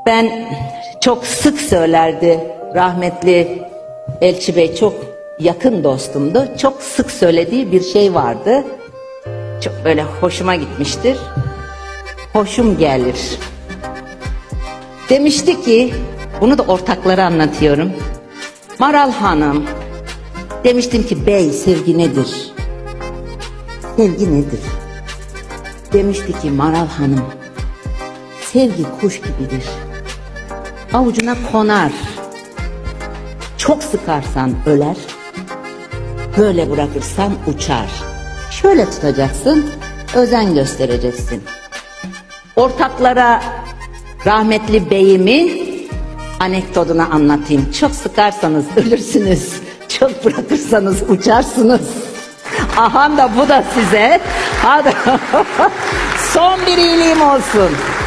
Ben çok sık söylerdi, rahmetli Elçi Bey çok yakın dostumdu. Çok sık söylediği bir şey vardı. Çok böyle hoşuma gitmiştir. Hoşum gelir. Demişti ki, bunu da ortaklara anlatıyorum. Maral Hanım, demiştim ki bey sevgi nedir? Sevgi nedir? Demişti ki Maral Hanım, sevgi kuş gibidir. Avucuna konar. Çok sıkarsan öler. Böyle bırakırsan uçar. Şöyle tutacaksın, özen göstereceksin. Ortaklara rahmetli beyimin anekdotunu anlatayım. Çok sıkarsanız ölürsünüz. Çok bırakırsanız uçarsınız. Aha da bu da size. Hadi. Son bir iyiliğim olsun.